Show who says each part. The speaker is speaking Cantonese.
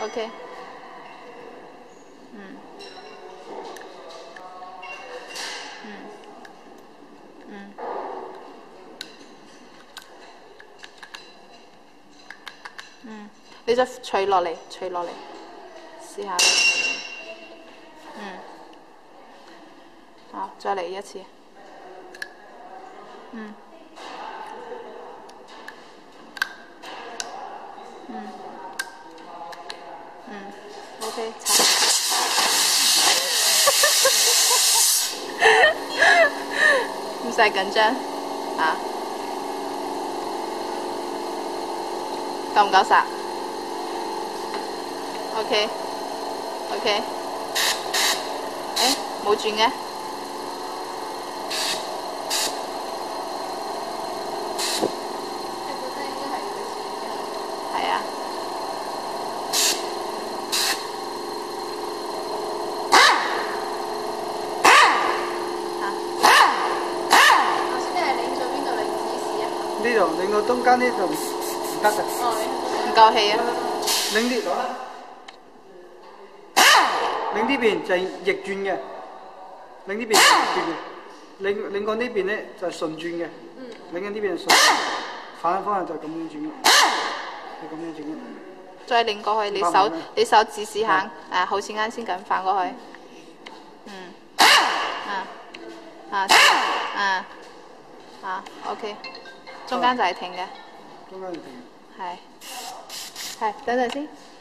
Speaker 1: OK。你再垂落嚟，垂落嚟，試下好，再嚟一次。OK， 唔使緊張啊！夠唔夠實 ？OK， 冇轉嘅。係啊。頭先你係擰咗邊度嚟指示啊？
Speaker 2: 呢度擰到中間呢度唔得嘅。
Speaker 1: 唔夠氣啊！
Speaker 2: 擰啲，擰呢邊就係逆轉嘅，擰呢邊係逆轉嘅，擰過呢邊咧就係順轉嘅，擰緊呢邊係順轉，反方向就係咁樣轉嘅，係咁樣轉嘅。
Speaker 1: 再擰過去，你手指試下，好似啱先咁反過去。OK， 中間就係停嘅。
Speaker 2: 中間就停。
Speaker 1: 係，等陣先。